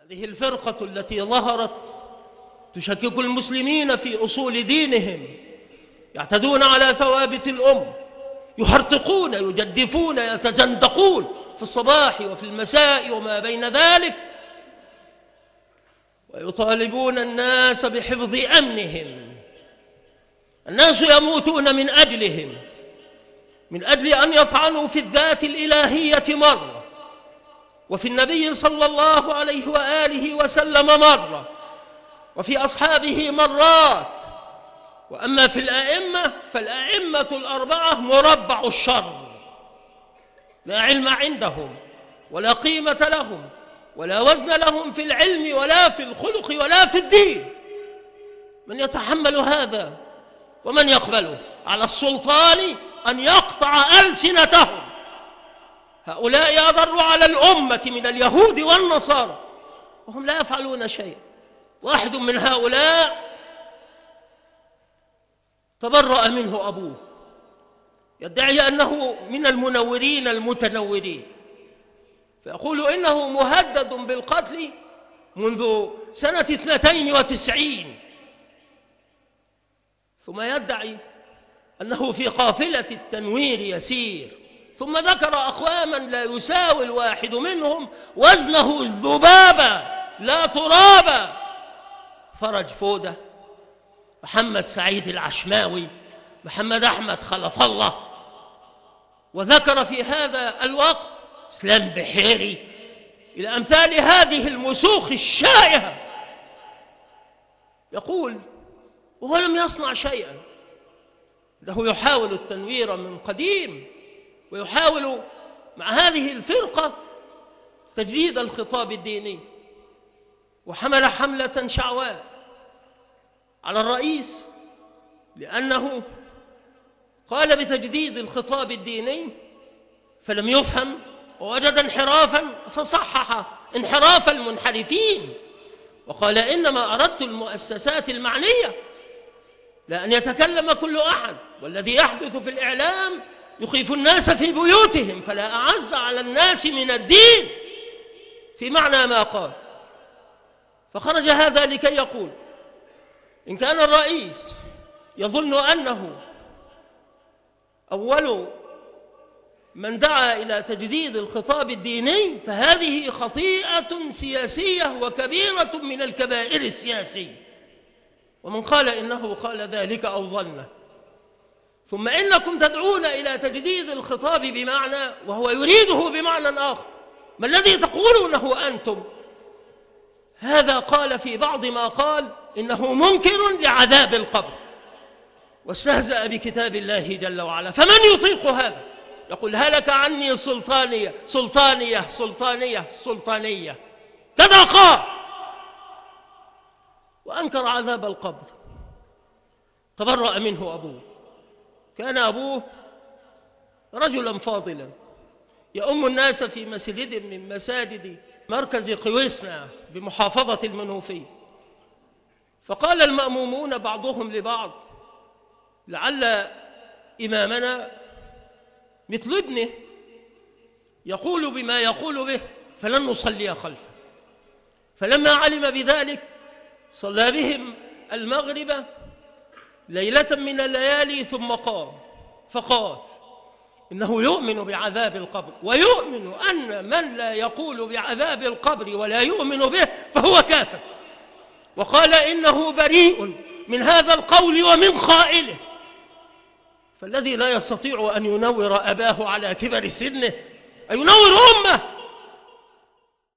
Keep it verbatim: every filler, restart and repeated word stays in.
هذه الفرقة التي ظهرت تشكك المسلمين في أصول دينهم، يعتدون على ثوابت الأمة، يهرطقون، يجدفون، يتزندقون في الصباح وفي المساء وما بين ذلك، ويطالبون الناس بحفظ أمنهم. الناس يموتون من أجلهم، من أجل أن يطعنوا في الذات الإلهية مرة، وفي النبي صلى الله عليه وآله وسلم مرة، وفي أصحابه مرات. وأما في الأئمة فالأئمة الأربعة مربع الشر، لا علم عندهم ولا قيمة لهم ولا وزن لهم في العلم ولا في الخلق ولا في الدين. من يتحمل هذا ومن يقبله؟ على السلطان أن يقطع ألسنتهم. هؤلاء أضروا على الأمة من اليهود والنصارى وهم لا يفعلون شيئا. واحد من هؤلاء تبرأ منه أبوه، يدعي أنه من المنورين المتنورين، فيقول إنه مهدد بالقتل منذ سنة اثنتين وتسعين، ثم يدعي أنه في قافلة التنوير يسير، ثم ذكر أقواما لا يساوي الواحد منهم وزنه الذبابة لا ترابا: فرج فودة، محمد سعيد العشماوي، محمد أحمد خلف الله. وذكر في هذا الوقت إسلام بحيري، إلى أمثال هذه المسوخ الشائعة. يقول وهو لم يصنع شيئا، له يحاول التنوير من قديم، ويحاول مع هذه الفرقة تجديد الخطاب الديني، وحمل حملة شعواء على الرئيس لأنه قال بتجديد الخطاب الديني فلم يفهم، ووجد انحرافا فصحح انحراف المنحرفين، وقال إنما أردت المؤسسات المعنية، لا أن يتكلم كل أحد، والذي يحدث في الإعلام يخيف الناس في بيوتهم، فلا أعز على الناس من الدين، في معنى ما قال. فخرج هذا لكي يقول إن كان الرئيس يظن أنه أول من دعا إلى تجديد الخطاب الديني فهذه خطيئة سياسية وكبيرة من الكبائر السياسية، ومن قال إنه قال ذلك أو ظنه. ثم إنكم تدعون إلى تجديد الخطاب بمعنى وهو يريده بمعنى آخر. ما الذي تقولونه أنتم؟ هذا قال في بعض ما قال إنه منكر لعذاب القبر، واستهزأ بكتاب الله جل وعلا. فمن يطيق هذا؟ يقول هلك عني سلطانية سلطانية سلطانية سلطانية، كذا قال، وأنكر عذاب القبر. تبرأ منه أبوه. كان أبوه رجلا فاضلا يؤم الناس في مسجد من مساجد مركز قويسنا بمحافظة المنوفية. فقال المأمومون بعضهم لبعض لعل إمامنا مثل ابنه يقول بما يقول به فلن نصلي خلفه. فلما علم بذلك صلى بهم المغرب ليلة من الليالي ثم قام فقال إنه يؤمن بعذاب القبر، ويؤمن أن من لا يقول بعذاب القبر ولا يؤمن به فهو كافر، وقال إنه بريء من هذا القول ومن قائله. فالذي لا يستطيع أن ينور أباه على كبر سنه أينور أمه؟